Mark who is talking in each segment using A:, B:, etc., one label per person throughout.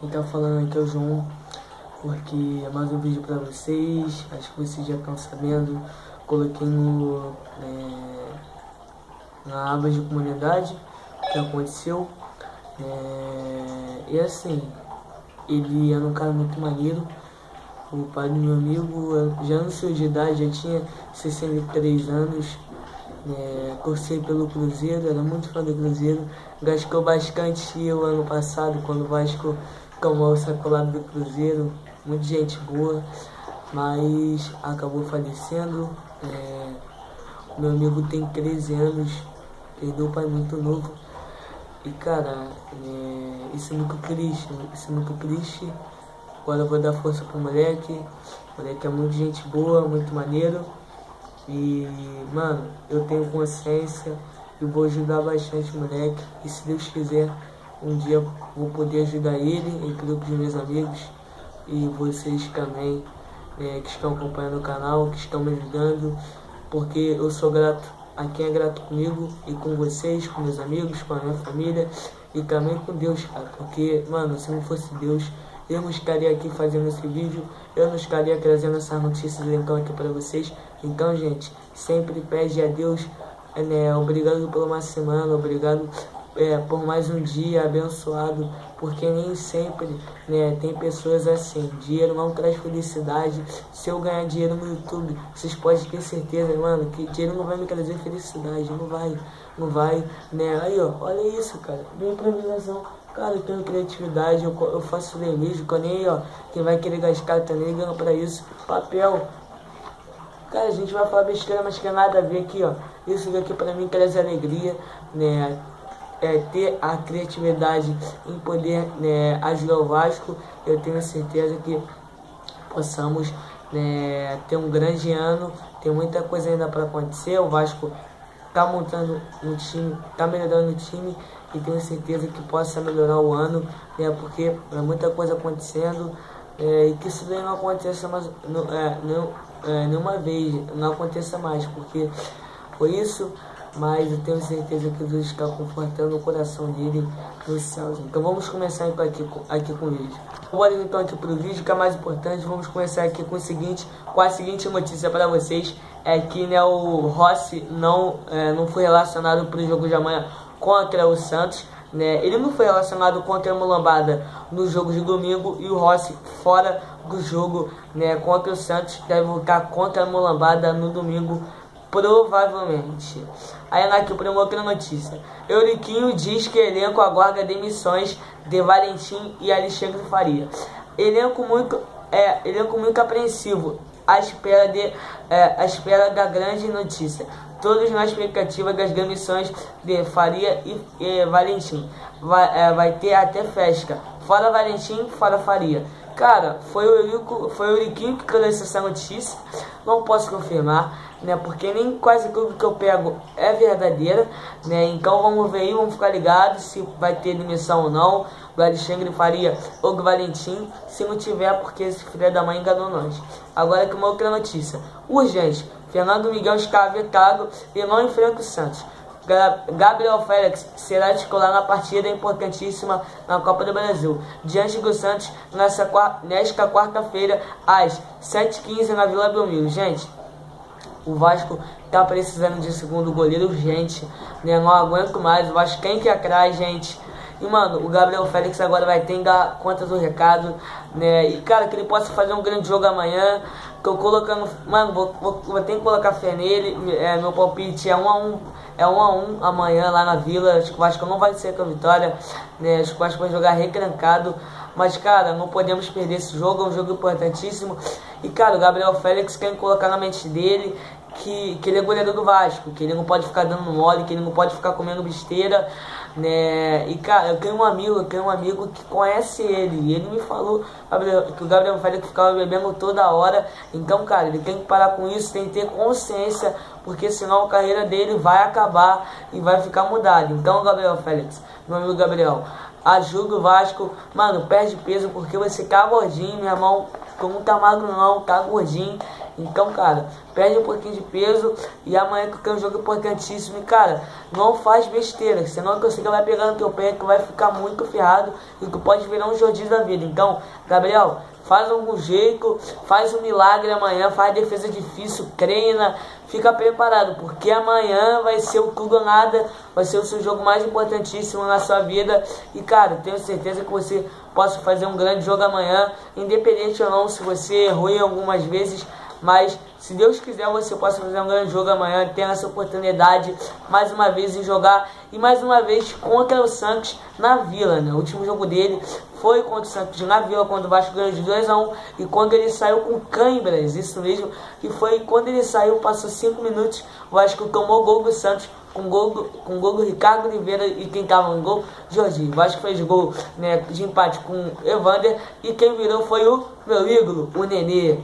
A: Quem tá falando aqui é o João, porque é mais um vídeo pra vocês. Acho que vocês já estão sabendo. Coloquei na aba de comunidade o que aconteceu. E assim, ele era um cara muito maneiro. O pai do meu amigo, já no seu de idade, já tinha 63 anos. Torci pelo Cruzeiro, era muito fã do Cruzeiro. Gastou bastante o ano passado, quando o Vasco tomou o sacolado do Cruzeiro. Muita gente boa, mas acabou falecendo. Meu amigo tem 13 anos, perdeu o pai muito novo. E cara, isso é muito triste, Agora eu vou dar força pro moleque. O moleque é muito gente boa, muito maneiro. E, mano, eu tenho consciência e vou ajudar bastante o moleque. E se Deus quiser, um dia vou poder ajudar ele, entre outros meus amigos. E vocês também, que estão acompanhando o canal, que estão me ajudando. Porque eu sou grato a quem é grato comigo e com vocês, com meus amigos, com a minha família. E também com Deus, cara. Porque, mano, se não fosse Deus, eu não estaria aqui fazendo esse vídeo, eu não estaria trazendo essas notícias então aqui para vocês. Então, gente, sempre pede a Deus, obrigado por uma semana, obrigado por mais um dia abençoado, porque nem sempre tem pessoas assim. Dinheiro não traz felicidade. Se eu ganhar dinheiro no YouTube, vocês podem ter certeza, mano, que dinheiro não vai me trazer felicidade, não vai, Aí, ó, olha isso, cara, minha improvisação. Cara, eu tenho criatividade, eu faço lembrete, quem vai querer gastar também ganha pra isso. Papel. Cara, a gente vai falar besteira, mas que é nada a ver aqui, ó. Isso daqui pra mim traz alegria, ter a criatividade em poder, ajudar o Vasco. Eu tenho certeza que possamos, ter um grande ano. Tem muita coisa ainda pra acontecer. O Vasco tá montando um time, tá melhorando o time. E tenho certeza que possa melhorar o ano, porque é muita coisa acontecendo, e que isso daí não aconteça mais, nenhuma vez, não aconteça mais, porque foi isso, mas eu tenho certeza que Deus está confortando o coração dele nos céus. Então vamos começar então aqui com o vídeo. Bora então aqui pro vídeo, que é mais importante. Vamos começar aqui com a seguinte notícia para vocês, é que o Rossi não foi relacionado para o jogo de amanhã contra o Santos, Ele não foi relacionado contra a Mulambada no jogo de domingo, e o Rossi fora do jogo, contra o Santos, deve voltar contra a Mulambada no domingo, provavelmente. Aí aqui para uma outra notícia, Euriquinho diz que elenco aguarda demissões de Valentim e Alexandre Faria. Elenco muito apreensivo à espera da grande notícia. Todos na expectativa das demissões de Faria e Valentim. Vai ter até festa. Fora Valentim, fora Faria. Cara, foi o Euriquinho que trouxe essa notícia. Não posso confirmar, porque nem quase tudo que eu pego é verdadeira, Então vamos ver aí, vamos ficar ligados se vai ter demissão ou não, do Alexandre Faria ou do Valentim. Se não tiver, porque esse filho da mãe enganou nós. Agora aqui uma outra notícia urgente. Fernando Miguel está vetado e não enfrenta o Santos. Gabriel Félix será titular na partida importantíssima na Copa do Brasil, diante do Santos, nesta quarta-feira, às 7h15 na Vila Belmiro. Gente, o Vasco tá precisando de segundo goleiro urgente, Não aguento mais, o Vasco tem que ir atrás, gente. E, mano, o Gabriel Félix agora vai ter que dar conta do recado, E, cara, que ele possa fazer um grande jogo amanhã. Que eu colocando... Mano, vou ter que colocar fé nele. Meu palpite é 1-1. É 1-1 amanhã lá na Vila. Acho que o Vasco não vai ser com a vitória, Acho que o Vasco vai jogar retrancado. Mas, cara, não podemos perder esse jogo. É um jogo importantíssimo. E, cara, o Gabriel Félix tem que colocar na mente dele que ele é goleiro do Vasco, que ele não pode ficar dando mole, que ele não pode ficar comendo besteira, E, cara, eu tenho um amigo que conhece ele, e ele me falou que o Gabriel Félix ficava bebendo toda hora. Então, cara, ele tem que parar com isso, tem que ter consciência, porque senão a carreira dele vai acabar e vai ficar mudada. Então, Gabriel Félix, meu amigo Gabriel, ajuda o Vasco, mano, perde peso, porque você tá gordinho, meu irmão. Como tá magro não, tá gordinho. Então, cara, perde um pouquinho de peso e amanhã que é um jogo importantíssimo. E, cara, não faz besteira, senão que você vai pegar no teu pé, que vai ficar muito ferrado e que pode virar um Jordi da vida. Então, Gabriel, faz algum jeito, faz um milagre amanhã, faz defesa difícil, treina, fica preparado, porque amanhã vai ser o tudo ou nada, vai ser o seu jogo mais importantíssimo na sua vida. E, cara, tenho certeza que você possa fazer um grande jogo amanhã, independente ou não se você errou em algumas vezes, mas se Deus quiser você possa fazer um grande jogo amanhã, ter essa oportunidade mais uma vez em jogar e mais uma vez contra o Santos na Vila, né? O último jogo dele foi contra o Santos na Vila, quando o Vasco ganhou de 2-1 e quando ele saiu com câimbras, isso mesmo, e foi quando ele saiu, passou 5 minutos, o Vasco tomou o gol do Santos, com gol do Ricardo Oliveira e quem tava no gol, Jordi. O Vasco fez gol, né, de empate com Evander e quem virou foi o meu ídolo, o Nenê.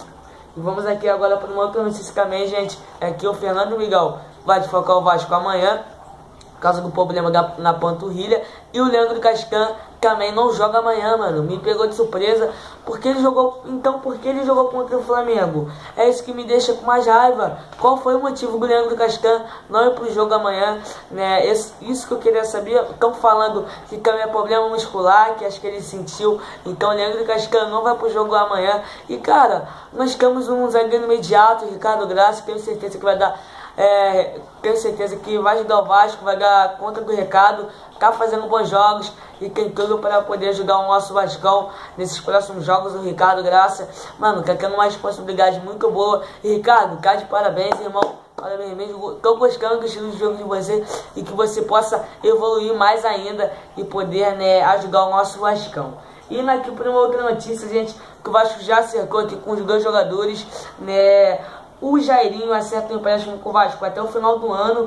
A: E vamos aqui agora para uma outra notícia também, gente. É que o Fernando Miguel vai desfocar o Vasco amanhã, por causa do problema na panturrilha. E o Leandro Castan também não joga amanhã, mano. Me pegou de surpresa. Porque ele jogou. Então, por que ele jogou contra o Flamengo? É isso que me deixa com mais raiva. Qual foi o motivo do Leandro Castan não ir pro jogo amanhã? Né? Isso que eu queria saber. Estão falando que também é problema muscular, que acho que ele sentiu. Então, o Leandro Castan não vai pro jogo amanhã. E, cara, nós temos um zagueiro imediato, Ricardo Graça. Tenho certeza que vai dar. Tenho certeza que vai ajudar o Vasco, vai dar conta do recado, tá fazendo bons jogos e tem tudo para poder ajudar o nosso Vascão nesses próximos jogos. O Ricardo Graça, mano, tá tendo uma responsabilidade muito boa. E Ricardo, tá de parabéns, irmão. Parabéns mesmo. Tô gostando do estilo de jogo de você e que você possa evoluir mais ainda e poder, né, ajudar o nosso Vascão. Indo aqui para uma outra notícia, gente, que o Vasco já acertou aqui com os dois jogadores, né? O Jairinho acerta um empréstimo com o Vasco até o final do ano.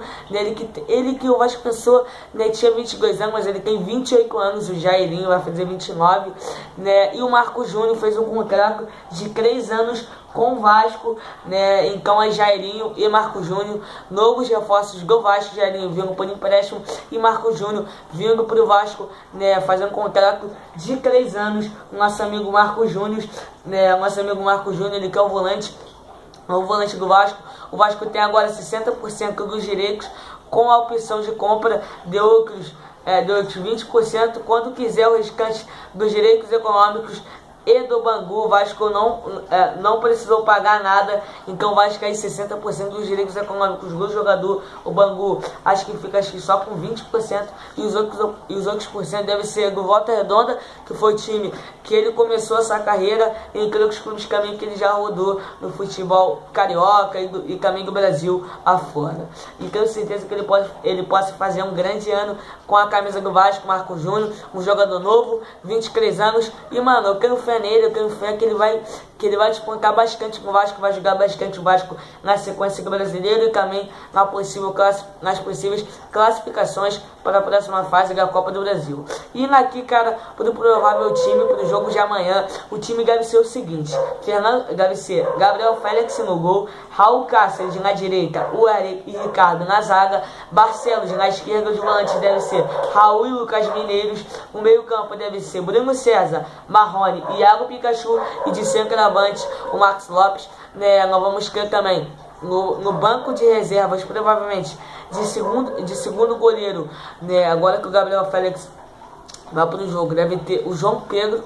A: Ele que o Vasco pensou, né, tinha 22 anos, mas ele tem 28 anos. O Jairinho vai fazer 29. Né, e o Marco Júnior fez um contrato de 3 anos com o Vasco. Né, então é Jairinho e Marco Júnior, novos reforços do Vasco. Jairinho vindo por empréstimo e Marco Júnior vindo para o Vasco, né, fazendo um contrato de 3 anos. Nosso amigo Marco Júnior, né, ele que é o volante do Vasco. O Vasco tem agora 60% dos direitos, com a opção de compra de outros 20%. Quando quiser o restante dos direitos econômicos e do Bangu, o Vasco não precisou pagar nada. Então o Vasco aí 60% dos direitos econômicos do jogador. O Bangu acho que fica só com 20%. E os outros por cento deve ser do Volta Redonda, que foi o time que ele começou essa carreira, e creio que os clubes também que ele já rodou no futebol carioca e também do Brasil afora. E tenho certeza que ele possa fazer um grande ano com a camisa do Vasco. Marco Júnior, um jogador novo, 23 anos. E, mano, eu tenho fé nele, eu tenho fé que ele vai despontar bastante com o Vasco, vai jogar bastante o Vasco na sequência do brasileiro e também nas possíveis classificações para a próxima fase da Copa do Brasil. E aqui, cara, pro provável time para o jogo de amanhã, o time deve ser o seguinte: deve ser Gabriel Félix no gol, Raul Cáceres na direita, o Eric e Ricardo na zaga, Barcelos na esquerda, os volantes deve ser Raul e Lucas Mineiros, o meio campo deve ser Bruno César, Marrone e Iago Pikachu, e de centroavante o Marcos Lopes. Né, nós vamos ter também no banco de reservas, provavelmente de segundo goleiro, né, agora que o Gabriel Félix vai para o jogo, deve ter o João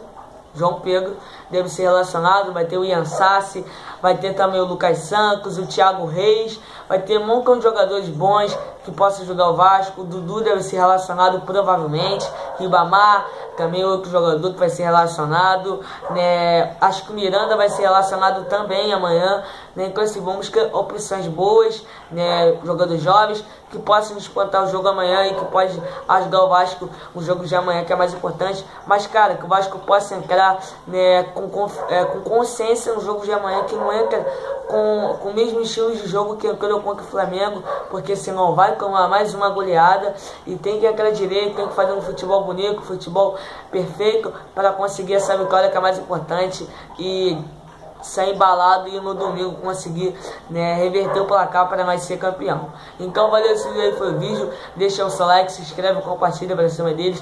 A: Pedro deve ser relacionado, vai ter o Ian Sassi, vai ter também o Lucas Santos, o Thiago Reis, vai ter um montão de jogadores bons que possam jogar o Vasco. O Dudu deve ser relacionado provavelmente, Ribamar também outro jogador que vai ser relacionado, né? Acho que o Miranda vai ser relacionado também amanhã, né? Então assim, vamos ter opções boas, né? Jogadores jovens que possam despontar o jogo amanhã e que pode ajudar o Vasco no jogo de amanhã, que é mais importante. Mas, cara, que o Vasco possa entrar, né, com consciência no jogo de amanhã, que não entra com o mesmo estilo de jogo que entrou contra o Flamengo, porque senão vai tomar mais uma goleada. E tem que entrar direito, tem que fazer um futebol bonito, futebol perfeito para conseguir essa vitória, que é mais importante, e sair embalado e no domingo conseguir, né, reverter o placar para nós ser campeão. Então valeu, esse aí foi o vídeo, deixa o seu like, se inscreve, compartilha para cima deles.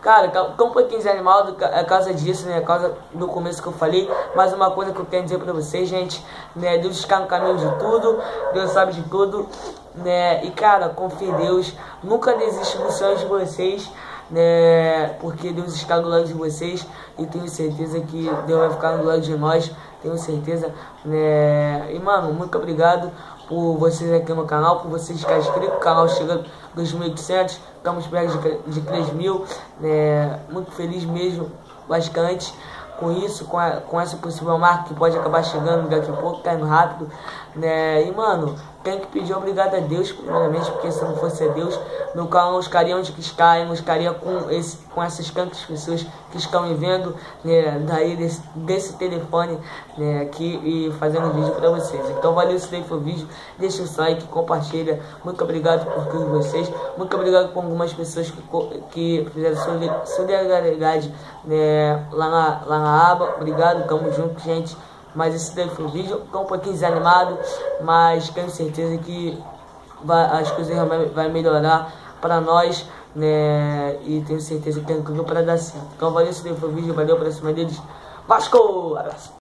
A: Cara, um pouquinho desanimado é causa disso, né? É causa do começo que eu falei. Mas uma coisa que eu quero dizer pra vocês, gente, né? Deus está no caminho de tudo, Deus sabe de tudo, né? E cara, confia em Deus, nunca desista dos sonhos de vocês, né? Porque Deus está do lado de vocês e tenho certeza que Deus vai ficar do lado de nós, tenho certeza, né? E mano, muito obrigado por vocês aqui no canal, por vocês ficarem inscritos. O canal chega a 2.800, estamos perto de 3.000, né? Muito feliz mesmo, bastante com isso, com essa possível marca que pode acabar chegando daqui a pouco, caindo rápido, né? E mano, tenho que pedir obrigado a Deus, primeiramente, porque se não fosse a Deus, meu canal não estaria onde que está, eu não estaria com essas tantas pessoas que estão me vendo, né, daí desse telefone, né, aqui e fazendo vídeo para vocês. Então valeu, se daí foi o vídeo, deixa o like, compartilha, muito obrigado por todos vocês, muito obrigado por algumas pessoas que fizeram solidariedade, né, lá na aba, obrigado, tamo junto, gente. Mas esse daí foi o vídeo, tô um pouquinho desanimado, mas tenho certeza que as coisas vai melhorar para nós, né? E tenho certeza que tem tudo para dar certo. Então valeu, esse daí foi o vídeo, valeu, para cima deles. Vasco! Abraço!